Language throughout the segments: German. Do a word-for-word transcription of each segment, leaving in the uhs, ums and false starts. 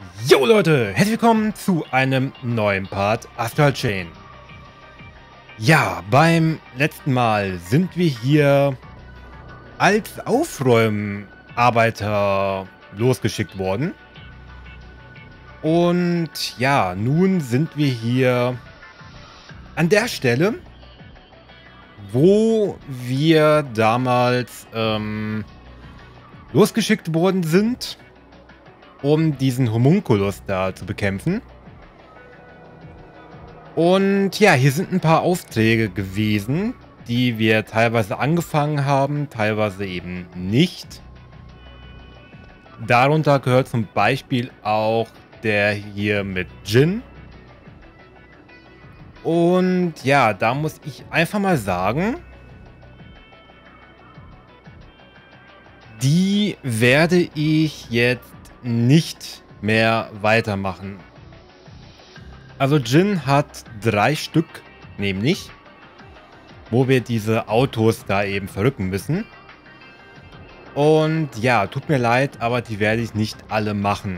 Jo Leute, herzlich willkommen zu einem neuen Part Astral Chain. Ja, beim letzten Mal sind wir hier als Aufräumarbeiter losgeschickt worden. Und ja, nun sind wir hier an der Stelle, wo wir damals ähm, losgeschickt worden sind, um diesen Homunculus da zu bekämpfen. Und ja, hier sind ein paar Aufträge gewesen, die wir teilweise angefangen haben, teilweise eben nicht. Darunter gehört zum Beispiel auch der hier mit Jin. Und ja, da muss ich einfach mal sagen, die werde ich jetzt nicht mehr weitermachen. Also Jin hat drei Stück, nämlich, wo wir diese Autos da eben verrücken müssen. Und ja, tut mir leid, aber die werde ich nicht alle machen.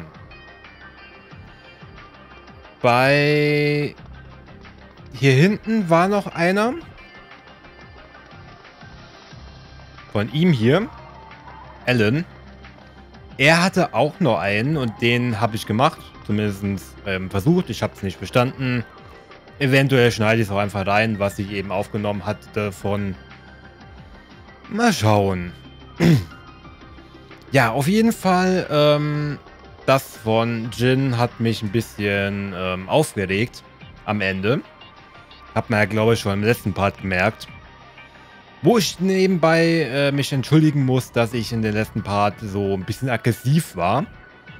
Bei hier hinten war noch einer von ihm hier, Alan. Er hatte auch noch einen und den habe ich gemacht, zumindest ähm, versucht. Ich habe es nicht bestanden. Eventuell schneide ich es auch einfach rein, was ich eben aufgenommen hatte von... Mal schauen. Ja, auf jeden Fall, ähm, das von Jin hat mich ein bisschen ähm, aufgeregt am Ende. Hat man ja, glaube ich, schon im letzten Part gemerkt. Wo ich nebenbei äh, mich entschuldigen muss, dass ich in den letzten Part so ein bisschen aggressiv war.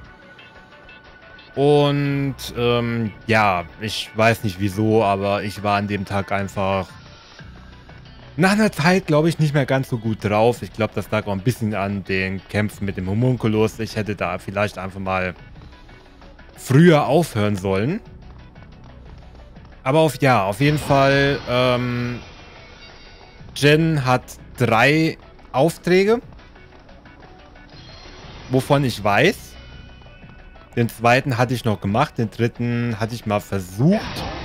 Und ähm, ja, ich weiß nicht wieso, aber ich war an dem Tag einfach nach einer Zeit, glaube ich, nicht mehr ganz so gut drauf. Ich glaube, das lag auch ein bisschen an den Kämpfen mit dem Homunculus. Ich hätte da vielleicht einfach mal früher aufhören sollen. Aber auf ja, auf jeden Fall... Ähm, Jen hat drei Aufträge, wovon ich weiß. Den zweiten hatte ich noch gemacht, den dritten hatte ich mal versucht.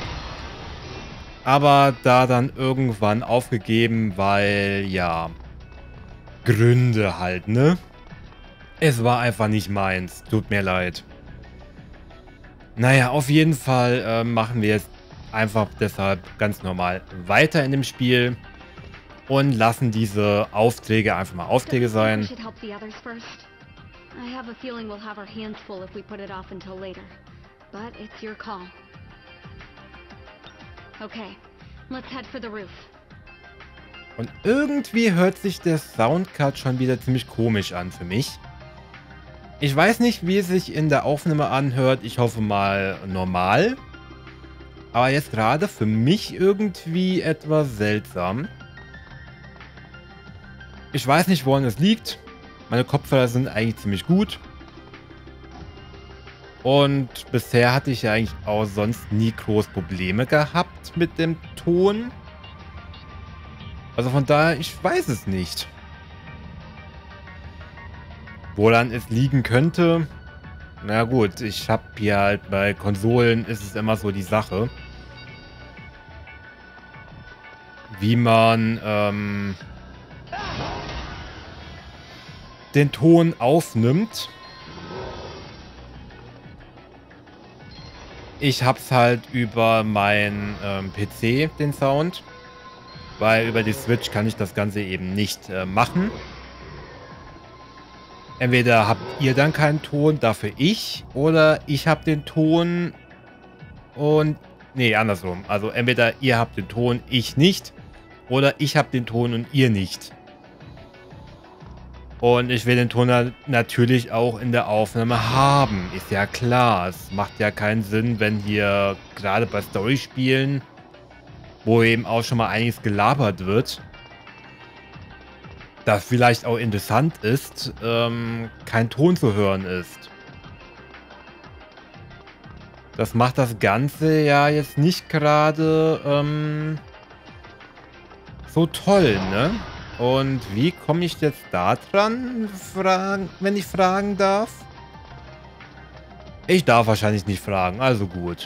Aber da dann irgendwann aufgegeben, weil, ja, Gründe halt, ne? Es war einfach nicht meins, tut mir leid. Naja, auf jeden Fall äh, machen wir jetzt einfach deshalb ganz normal weiter in dem Spiel. Und lassen diese Aufträge einfach mal Aufträge sein. Und irgendwie hört sich der Soundcard schon wieder ziemlich komisch an für mich. Ich weiß nicht, wie es sich in der Aufnahme anhört. Ich hoffe mal normal. Aber jetzt gerade für mich irgendwie etwas seltsam. Ich weiß nicht, woran es liegt. Meine Kopfhörer sind eigentlich ziemlich gut. Und bisher hatte ich ja eigentlich auch sonst nie groß Probleme gehabt mit dem Ton. Also von daher, ich weiß es nicht. Woran es liegen könnte? Na gut, ich habe hier halt bei Konsolen ist es immer so die Sache. Wie man, ähm... den Ton aufnimmt. Ich hab's halt über mein ähm, P C, den Sound. Weil über die Switch kann ich das Ganze eben nicht äh, machen. Entweder habt ihr dann keinen Ton, dafür ich. Oder ich hab den Ton und... Nee, andersrum. Also entweder ihr habt den Ton, ich nicht. Oder ich hab den Ton und ihr nicht. Und ich will den Ton natürlich auch in der Aufnahme haben. Ist ja klar. Es macht ja keinen Sinn, wenn hier gerade bei Story-Spielen, wo eben auch schon mal einiges gelabert wird, das vielleicht auch interessant ist, ähm, kein Ton zu hören ist. Das macht das Ganze ja jetzt nicht gerade ähm, so toll, ne? Und wie komme ich jetzt da dran, fragen, wenn ich fragen darf? Ich darf wahrscheinlich nicht fragen, also gut.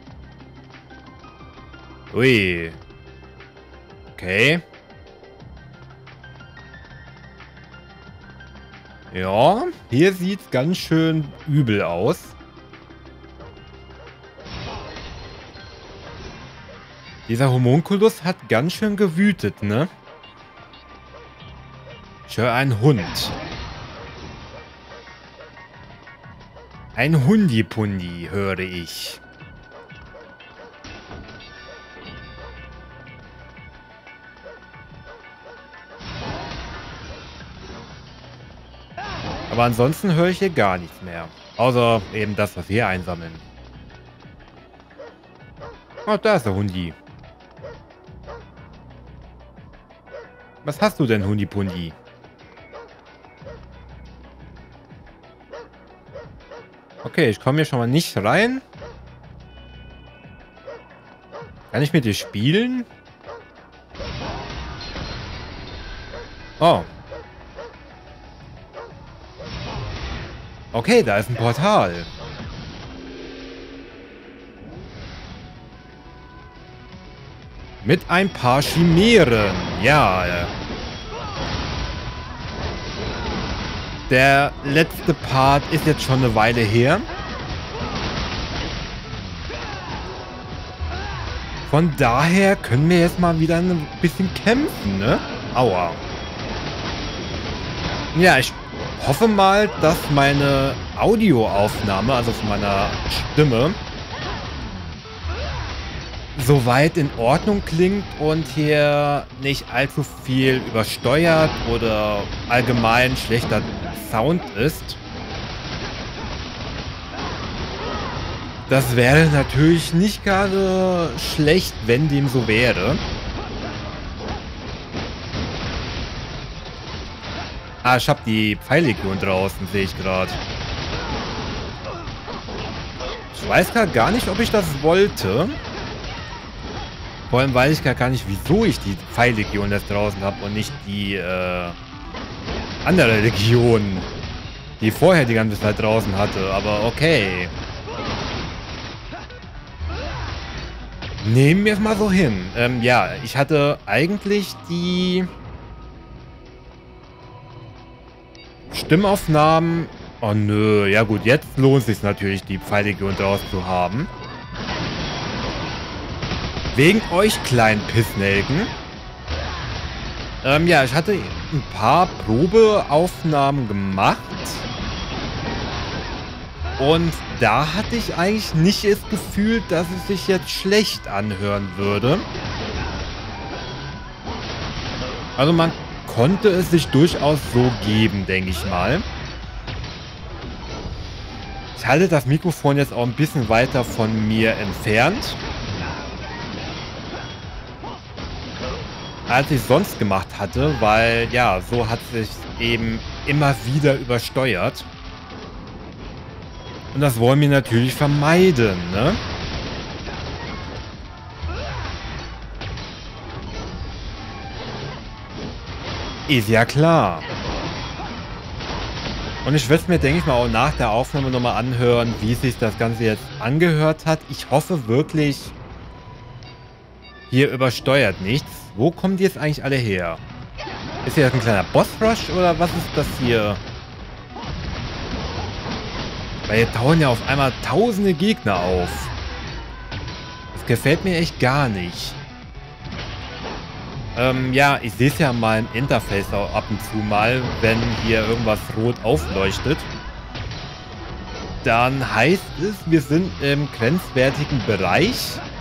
Ui. Okay. Ja, hier sieht's ganz schön übel aus. Dieser Homunculus hat ganz schön gewütet, ne? Ich höre einen Hund. Ein Hundipundi höre ich. Aber ansonsten höre ich hier gar nichts mehr. Außer eben das, was wir einsammeln. Oh, da ist der Hundi. Was hast du denn, Hundipundi? Okay, ich komme hier schon mal nicht rein. Kann ich mit dir spielen? Oh. Okay, da ist ein Portal. Mit ein paar Chimären. Ja. Der letzte Part ist jetzt schon eine Weile her. Von daher können wir jetzt mal wieder ein bisschen kämpfen, ne? Aua. Ja, ich hoffe mal, dass meine Audioaufnahme, also von meiner Stimme, soweit in Ordnung klingt und hier nicht allzu viel übersteuert oder allgemein schlechter Sound ist. Das wäre natürlich nicht gerade schlecht, wenn dem so wäre. Ah, ich habe die Pfeillegion draußen, sehe ich gerade. Ich weiß gerade gar nicht, ob ich das wollte. Vor allem weiß ich gar nicht, wieso ich die Pfeillegion jetzt draußen habe und nicht die äh, andere Legion, die vorher die ganze Zeit draußen hatte. Aber okay. Nehmen wir es mal so hin. Ähm, ja, ich hatte eigentlich die Stimmaufnahmen. Oh nö, ja gut, jetzt lohnt es sich natürlich, die Pfeillegion draußen zu haben. Wegen euch kleinen Pissnelken. Ähm, ja, ich hatte ein paar Probeaufnahmen gemacht. Und da hatte ich eigentlich nicht das Gefühl, dass es sich jetzt schlecht anhören würde. Also man konnte es sich durchaus so geben, denke ich mal. Ich halte das Mikrofon jetzt auch ein bisschen weiter von mir entfernt, als ich sonst gemacht hatte, weil ja, so hat sich eben immer wieder übersteuert. Und das wollen wir natürlich vermeiden, ne? Ist ja klar. Und ich werde es mir, denke ich mal, auch nach der Aufnahme nochmal anhören, wie sich das Ganze jetzt angehört hat. Ich hoffe wirklich, hier übersteuert nichts. Wo kommen die jetzt eigentlich alle her? Ist hier ein kleiner Boss-Rush oder was ist das hier? Weil hier tauchen ja auf einmal tausende Gegner auf. Das gefällt mir echt gar nicht. Ähm, ja, ich sehe es ja mal im Interface auch ab und zu mal, wenn hier irgendwas rot aufleuchtet. Dann heißt es, wir sind im grenzwertigen Bereich.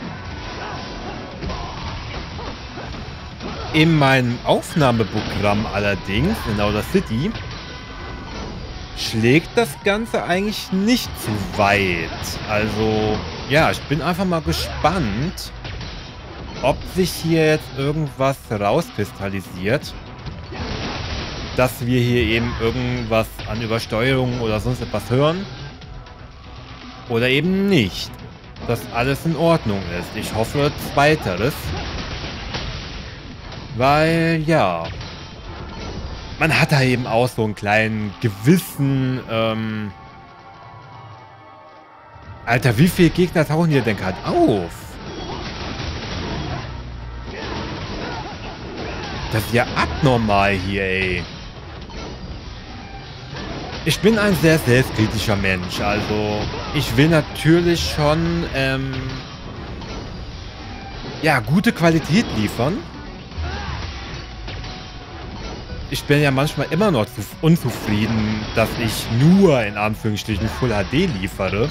In meinem Aufnahmeprogramm allerdings, in Audacity, schlägt das Ganze eigentlich nicht zu weit. Also, ja, ich bin einfach mal gespannt, ob sich hier jetzt irgendwas rauskristallisiert, dass wir hier eben irgendwas an Übersteuerung oder sonst etwas hören. Oder eben nicht. Dass alles in Ordnung ist. Ich hoffe zweiteres. Weil, ja, man hat da eben auch so einen kleinen gewissen, ähm, Alter, wie viele Gegner tauchen hier denn gerade auf? Das ist ja abnormal hier, ey. Ich bin ein sehr selbstkritischer Mensch. Also, ich will natürlich schon, ähm, ja, gute Qualität liefern. Ich bin ja manchmal immer noch zu unzufrieden, dass ich nur in Anführungsstrichen Full H D liefere.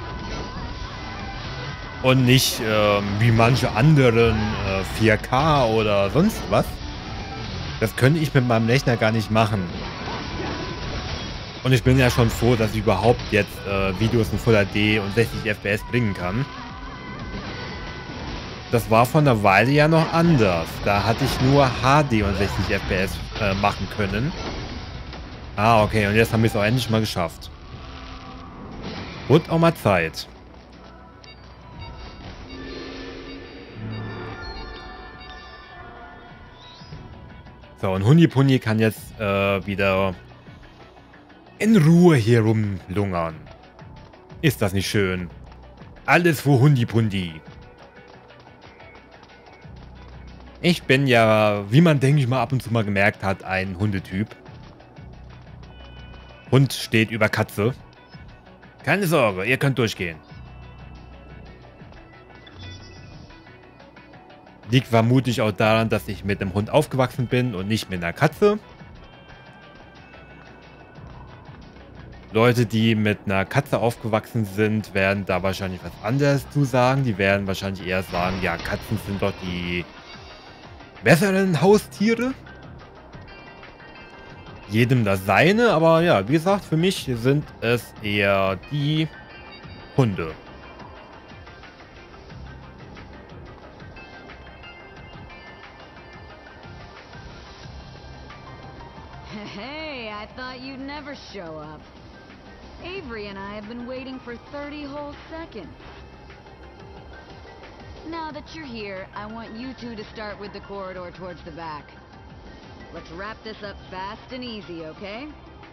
Und nicht ähm, wie manche anderen äh, vier K oder sonst was. Das könnte ich mit meinem Rechner gar nicht machen. Und ich bin ja schon froh, dass ich überhaupt jetzt äh, Videos in Full H D und sechzig F P S bringen kann. Das war vor einer Weile ja noch anders. Da hatte ich nur H D und sechzig F P S äh, machen können. Ah, okay. Und jetzt haben wir es auch endlich mal geschafft. Und auch mal Zeit. So, und Hundipunni kann jetzt äh, wieder in Ruhe hier rumlungern. Ist das nicht schön? Alles für Hundipundi. Ich bin ja, wie man denke ich mal ab und zu mal gemerkt hat, ein Hundetyp. Hund steht über Katze. Keine Sorge, ihr könnt durchgehen. Liegt vermutlich auch daran, dass ich mit einem Hund aufgewachsen bin und nicht mit einer Katze. Leute, die mit einer Katze aufgewachsen sind, werden da wahrscheinlich was anderes zu sagen. Die werden wahrscheinlich eher sagen, ja, Katzen sind doch die besseren Haustiere. Jedem das seine, aber ja, wie gesagt, für mich sind es eher die Hunde. Hey, I thought you'd never show up. Avery and I have been waiting for thirty whole seconds. Now that you're here, I want you two to start with the corridor towards the back. Let's wrap this up fast and easy, okay?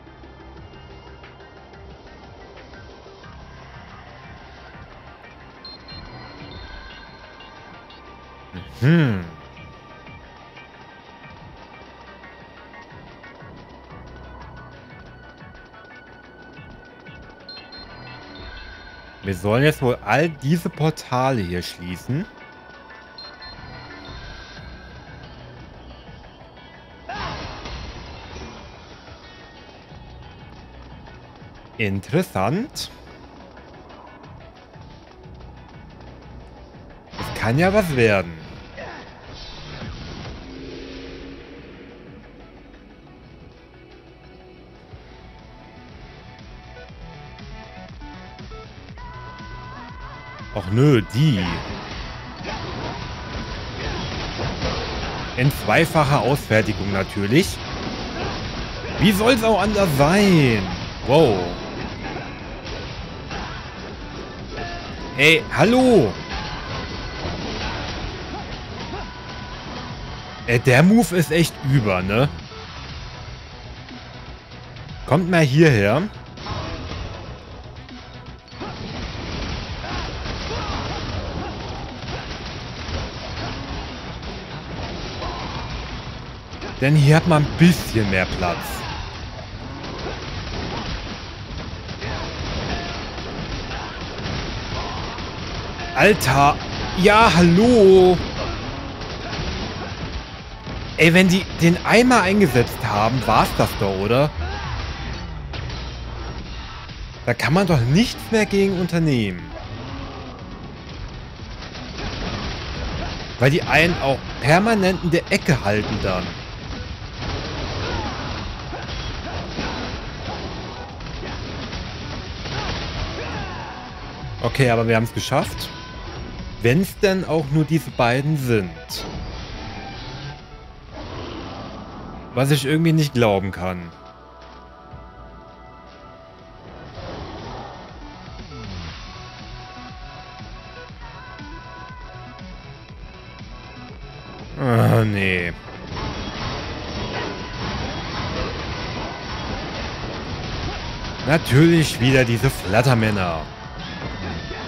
Hm. Wir sollen jetzt wohl all diese Portale hier schließen. Interessant. Das kann ja was werden. Ach nö, die. In zweifacher Ausfertigung natürlich. Wie soll es auch anders sein? Wow. Ey, hallo. Ey, der Move ist echt über, ne? Kommt mal hierher. Denn hier hat man ein bisschen mehr Platz. Alter. Ja, hallo. Ey, wenn die den einmal eingesetzt haben, war's das doch, oder? Da kann man doch nichts mehr gegen unternehmen. Weil die einen auch permanent in der Ecke halten dann. Okay, aber wir haben es geschafft. Wenn es denn auch nur diese beiden sind. Was ich irgendwie nicht glauben kann. Ah, nee. Natürlich wieder diese Flattermänner.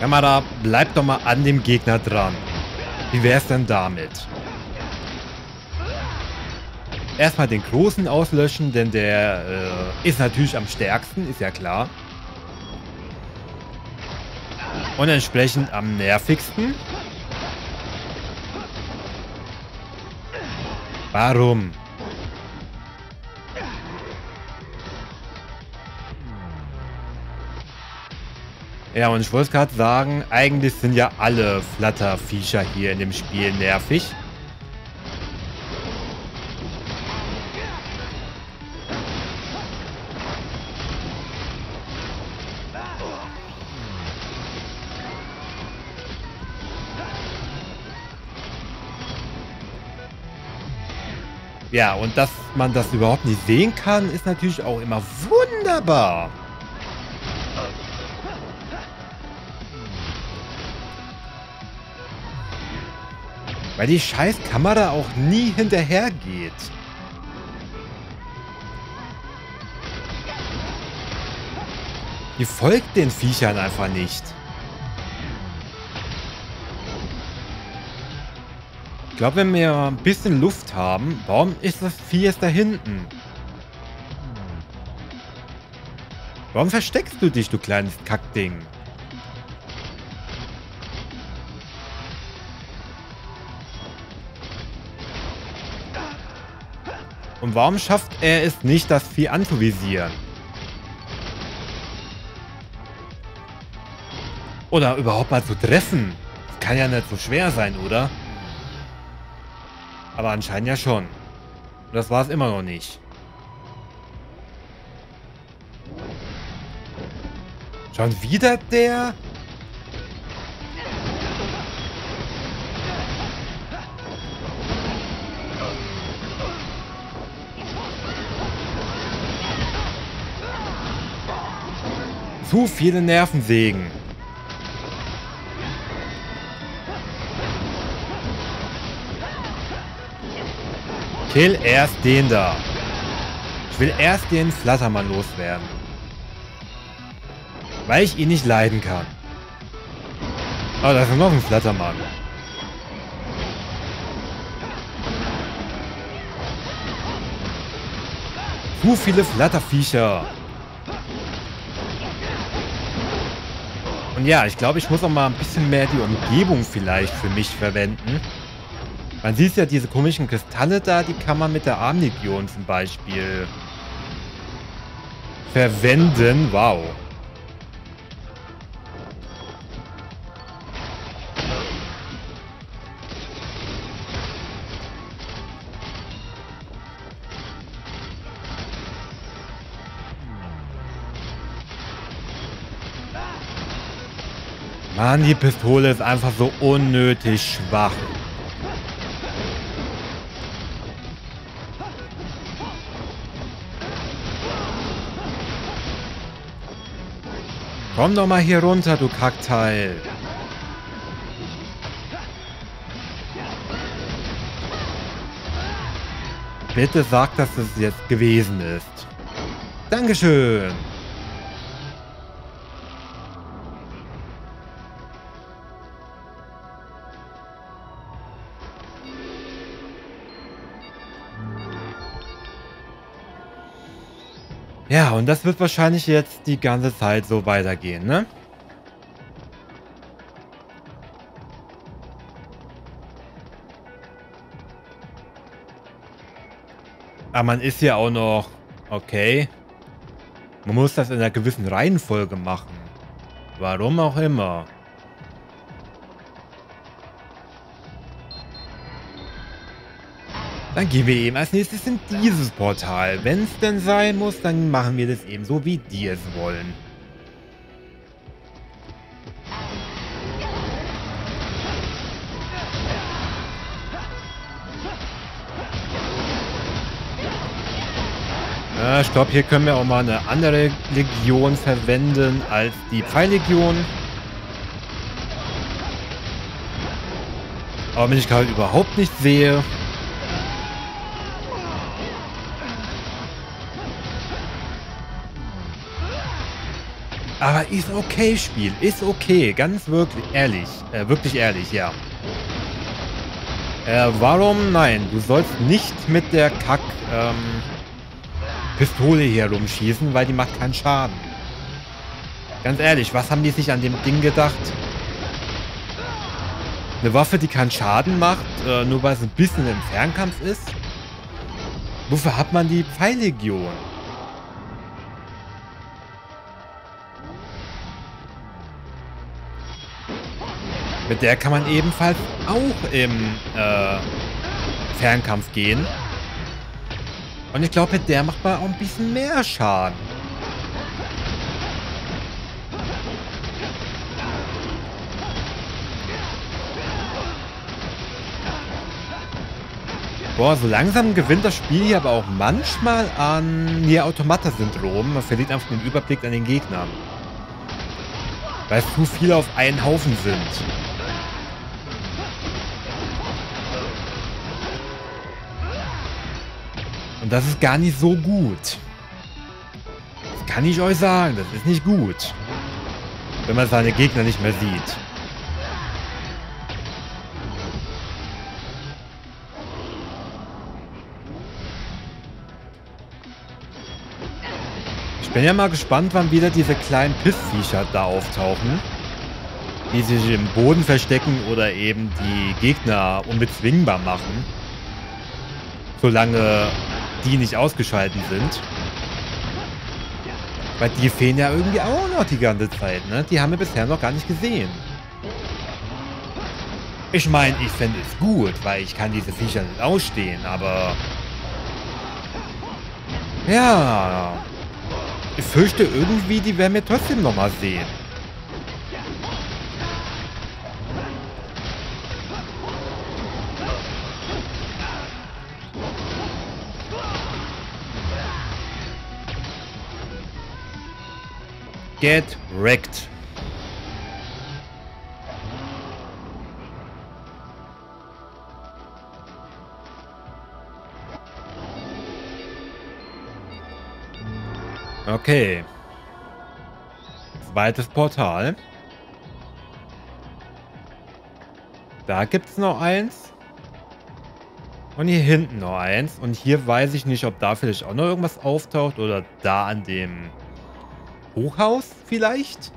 Kamera, bleib doch mal an dem Gegner dran. Wie wär's denn damit? Erstmal den Großen auslöschen, denn der äh, ist natürlich am stärksten, ist ja klar. Und entsprechend am nervigsten. Warum? Ja, und ich wollte gerade sagen, eigentlich sind ja alle Flatterviecher hier in dem Spiel nervig. Ja, und dass man das überhaupt nicht sehen kann, ist natürlich auch immer wunderbar. Weil die scheiß Kamera auch nie hinterhergeht. Die folgt den Viechern einfach nicht. Ich glaube, wenn wir ein bisschen Luft haben, warum ist das Vieh jetzt da hinten? Warum versteckst du dich, du kleines Kackding? Und warum schafft er es nicht, das Vieh anzuvisieren? Oder überhaupt mal zu treffen? Das kann ja nicht so schwer sein, oder? Aber anscheinend ja schon. Und das war es immer noch nicht. Schon wieder der? Zu viele Nervensägen. Kill erst den da. Ich will erst den Flattermann loswerden. Weil ich ihn nicht leiden kann. Oh, da ist noch ein Flattermann. Zu viele Flatterviecher. Und ja, ich glaube, ich muss auch mal ein bisschen mehr die Umgebung vielleicht für mich verwenden. Man sieht ja diese komischen Kristalle da, die kann man mit der Armlegion zum Beispiel verwenden. Wow. Mann, die Pistole ist einfach so unnötig schwach. Komm doch mal hier runter, du Kackteil. Bitte sag, dass es jetzt gewesen ist. Dankeschön. Ja, und das wird wahrscheinlich jetzt die ganze Zeit so weitergehen, ne? Aber man ist ja auch noch... Okay. Man muss das in einer gewissen Reihenfolge machen. Warum auch immer. Dann gehen wir eben als nächstes in dieses Portal. Wenn es denn sein muss, dann machen wir das eben so, wie die es wollen. Ja, ich glaube, hier können wir auch mal eine andere Legion verwenden als die Pfeillegion. Aber wenn ich gerade überhaupt nicht sehe... Aber ist okay, Spiel. Ist okay. Ganz wirklich ehrlich. Äh, wirklich ehrlich, ja. Äh, warum? Nein, du sollst nicht mit der Kack, ähm, Pistole hier rumschießen, weil die macht keinen Schaden. Ganz ehrlich, was haben die sich an dem Ding gedacht? Eine Waffe, die keinen Schaden macht, äh, nur weil es ein bisschen im Fernkampf ist? Wofür hat man die Pfeillegion? Mit der kann man ebenfalls auch im äh, Fernkampf gehen. Und ich glaube, mit der macht man auch ein bisschen mehr Schaden. Boah, so langsam gewinnt das Spiel hier aber auch manchmal an Nier Automata-Syndrom. Man verliert einfach den Überblick an den Gegnern. Weil zu viele auf einen Haufen sind. Und das ist gar nicht so gut. Das kann ich euch sagen, das ist nicht gut. Wenn man seine Gegner nicht mehr sieht. Ich bin ja mal gespannt, wann wieder diese kleinen Pissviecher da auftauchen. Die sich im Boden verstecken oder eben die Gegner unbezwingbar machen. Solange die nicht ausgeschaltet sind. Weil die fehlen ja irgendwie auch noch die ganze Zeit, ne? Die haben wir bisher noch gar nicht gesehen. Ich meine, ich fände es gut, weil ich kann diese Viecher nicht ausstehen, aber... Ja... Ich fürchte irgendwie, die werden wir trotzdem noch mal sehen. Get wrecked. Okay. Zweites Portal. Da gibt es noch eins. Und hier hinten noch eins. Und hier weiß ich nicht, ob da vielleicht auch noch irgendwas auftaucht. Oder da an dem Hochhaus vielleicht?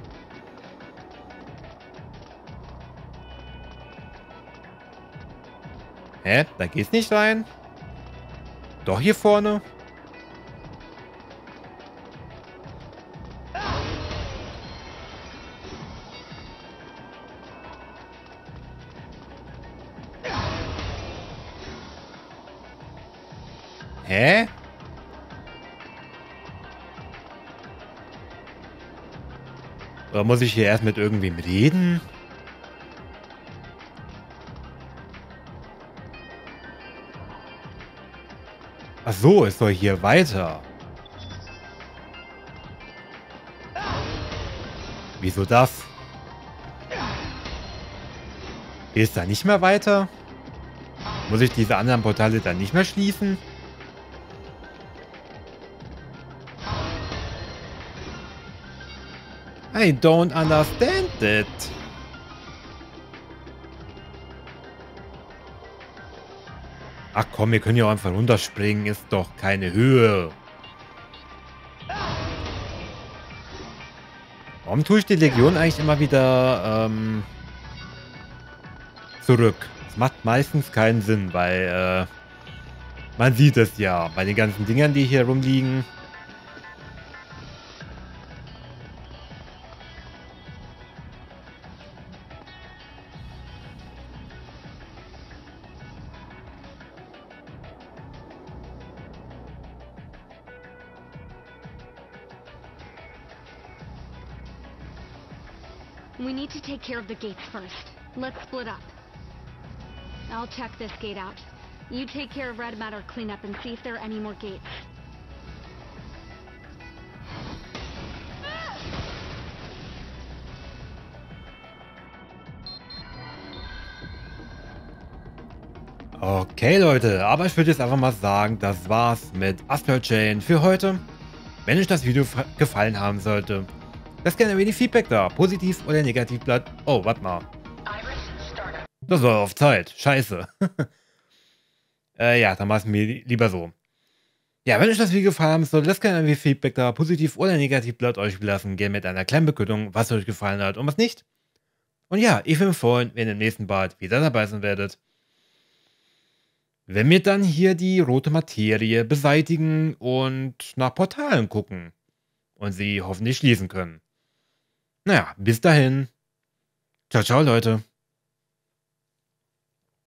Hä? Da geht's nicht rein? Doch hier vorne? Hä? Oder muss ich hier erst mit irgendwem reden? Ach so, es soll hier weiter. Wieso das? Geht es da nicht mehr weiter? Muss ich diese anderen Portale dann nicht mehr schließen? I don't understand it. Ach komm, wir können ja auch einfach runterspringen. Ist doch keine Höhe. Warum tue ich die Legion eigentlich immer wieder ähm, zurück? Das macht meistens keinen Sinn, weil äh, man sieht es ja bei den ganzen Dingern, die hier rumliegen. We need to take care of the gates first. Let's split up. I'll check this gate out. You take care of Red Matter cleanup and see if there are any more gates. Okay, Leute, aber ich würde jetzt einfach mal sagen, das war's mit Astral Chain für heute. Wenn euch das Video gefallen haben sollte, Lasst gerne ein wenig Feedback da. Positiv oder negativ bleibt. Oh, warte mal. Das war auf Zeit. Scheiße. äh, ja, dann mach's mir lieber so. Ja, wenn euch das Video gefallen hat, so lasst gerne ein wenig Feedback da. Positiv oder negativ bleibt euch belassen. Gerne mit einer kleinen Begründung, was euch gefallen hat und was nicht. Und ja, ich würde mich freuen, wenn ihr im nächsten Part wieder dabei sein werdet. Wenn wir dann hier die rote Materie beseitigen und nach Portalen gucken. Und sie hoffentlich schließen können. Naja, bis dahin. Ciao, ciao, Leute.